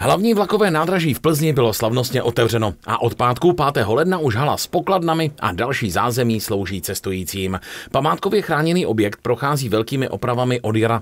Hlavní vlakové nádraží v Plzni bylo slavnostně otevřeno a od pátku 5. ledna už hala s pokladnami a další zázemí slouží cestujícím. Památkově chráněný objekt prochází velkými opravami od jara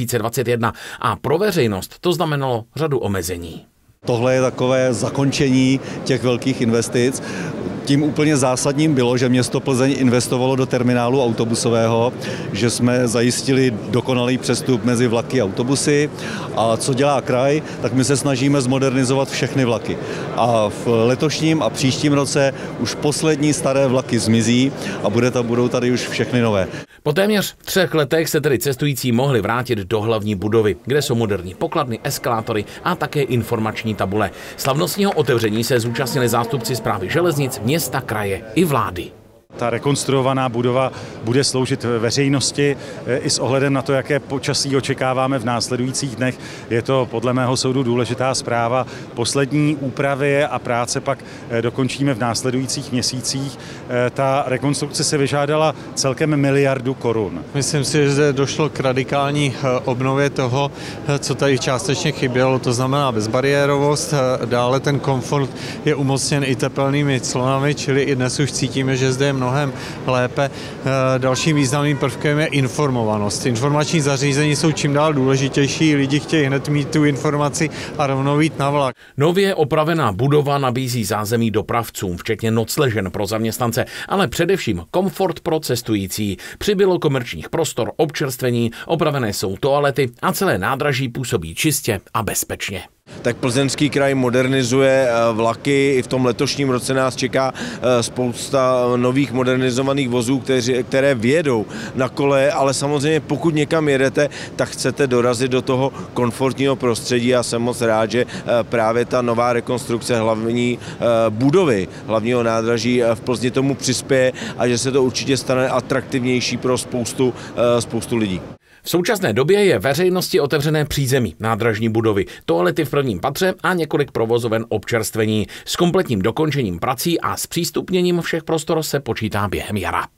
2021 a pro veřejnost to znamenalo řadu omezení. Tohle je takové zakončení těch velkých investic. Tím úplně zásadním bylo, že město Plzeň investovalo do terminálu autobusového, že jsme zajistili dokonalý přestup mezi vlaky a autobusy. A co dělá kraj, tak my se snažíme zmodernizovat všechny vlaky. A v letošním a příštím roce už poslední staré vlaky zmizí a budou tady už všechny nové. Po téměř 3 letech se tedy cestující mohli vrátit do hlavní budovy, kde jsou moderní pokladny, eskalátory a také informační tabule. Slavnostního otevření se zúčastnili zástupci správy železnic, města, kraje i vlády. Ta rekonstruovaná budova bude sloužit veřejnosti i s ohledem na to, jaké počasí očekáváme v následujících dnech. Je to podle mého soudu důležitá zpráva. Poslední úpravy a práce pak dokončíme v následujících měsících. Ta rekonstrukce se vyžádala celkem 1 miliardu korun. Myslím si, že zde došlo k radikální obnově toho, co tady částečně chybělo, to znamená bezbariérovost. Dále ten komfort je umocněn i tepelnými clonami, čili i dnes už cítíme, že zde je mnohem lépe. Dalším významným prvkem je informovanost. Informační zařízení jsou čím dál důležitější, lidi chtějí hned mít tu informaci a rovnou jít na vlak. Nově opravená budova nabízí zázemí dopravcům, včetně nocležen pro zaměstnance, ale především komfort pro cestující. Přibylo komerčních prostor, občerstvení, opravené jsou toalety a celé nádraží působí čistě a bezpečně. Tak Plzeňský kraj modernizuje vlaky. I v tom letošním roce nás čeká spousta nových modernizovaných vozů, které vyjedou na kole, ale samozřejmě pokud někam jedete, tak chcete dorazit do toho komfortního prostředí a jsem moc rád, že právě ta nová rekonstrukce hlavní budovy, hlavního nádraží v Plzni tomu přispěje a že se to určitě stane atraktivnější pro spoustu lidí. V současné době je veřejnosti otevřené přízemí nádražní budovy, toalety v prvním patře a několik provozoven občerstvení. S kompletním dokončením prací a zpřístupněním všech prostor se počítá během jara.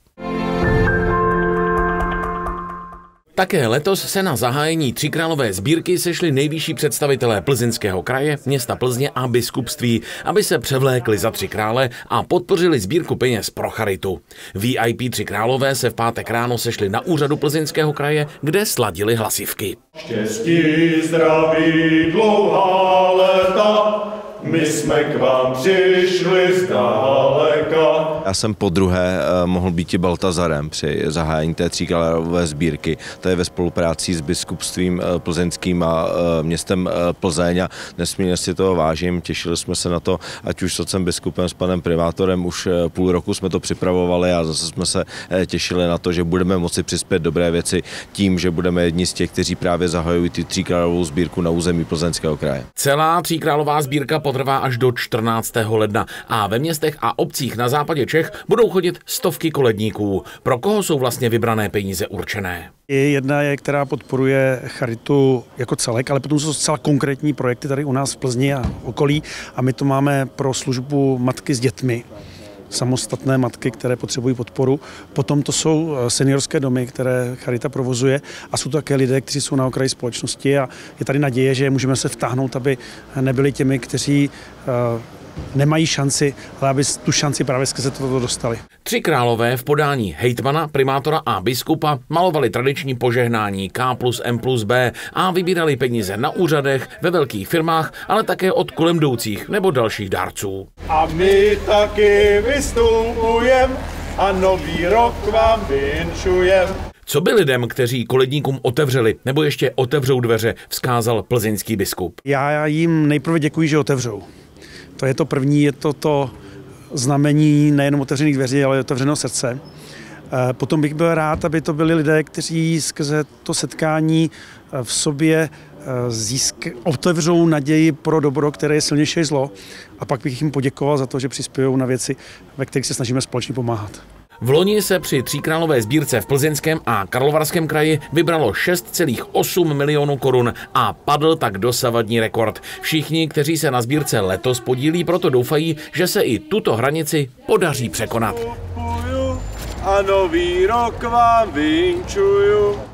Také letos se na zahájení Tříkrálové sbírky sešli nejvyšší představitelé Plzeňského kraje, města Plzně a biskupství, aby se převlékli za 3 krále a podpořili sbírku peněz pro charitu. VIP 3 králové se v pátek ráno sešli na úřadu Plzeňského kraje, kde sladili hlasivky. Štěstí, zdraví, dlouhá léta, my jsme k vám přišli zdaleka. Já jsem podruhé mohl být i Baltazarem při zahájení té Tříkrálové sbírky. To je ve spolupráci s biskupstvím plzeňským a městem Plzeň a nesmírně si toho vážím. Těšili jsme se na to, ať už s otcem biskupem, s panem primátorem, už půl roku jsme to připravovali a zase jsme se těšili na to, že budeme moci přispět dobré věci tím, že budeme jedni z těch, kteří právě zahajují ty Tříkrálovou sbírku na území Plzeňského kraje. Celá Tříkrálová sbírka potrvá až do 14. ledna a ve městech a obcích na západě Čech budou chodit stovky koledníků. Pro koho jsou vlastně vybrané peníze určené? Jedna je, která podporuje charitu jako celek, ale potom jsou zcela konkrétní projekty tady u nás v Plzni a okolí a my to máme pro službu matky s dětmi. Samostatné matky, které potřebují podporu. Potom to jsou seniorské domy, které charita provozuje a jsou to také lidé, kteří jsou na okraji společnosti a je tady naděje, že můžeme se vtáhnout, aby nebyli těmi, kteří nemají šanci, ale aby tu šanci právě skrze toto dostali. 3 králové v podání hejtmana, primátora a biskupa malovali tradiční požehnání K+M+B a vybírali peníze na úřadech, ve velkých firmách, ale také od kolem jdoucích nebo dalších dárců. A my taky vystupujeme a nový rok vám vinšujeme. Co by lidem, kteří koledníkům otevřeli nebo ještě otevřou dveře, vzkázal plzeňský biskup? Já jim nejprve děkuji, že otevřou. To je to první, je to znamení nejenom otevřených dveří, ale otevřeného srdce. Potom bych byl rád, aby to byli lidé, kteří skrze to setkání v sobě otevřou naději pro dobro, které je silnější než zlo. A pak bych jim poděkoval za to, že přispějou na věci, ve kterých se snažíme společně pomáhat. V loni se při Tříkrálové sbírce v Plzeňském a Karlovarském kraji vybralo 6,8 milionů korun a padl tak dosavadní rekord. Všichni, kteří se na sbírce letos podílí, proto doufají, že se i tuto hranici podaří překonat. A nový rok vám vinčuju.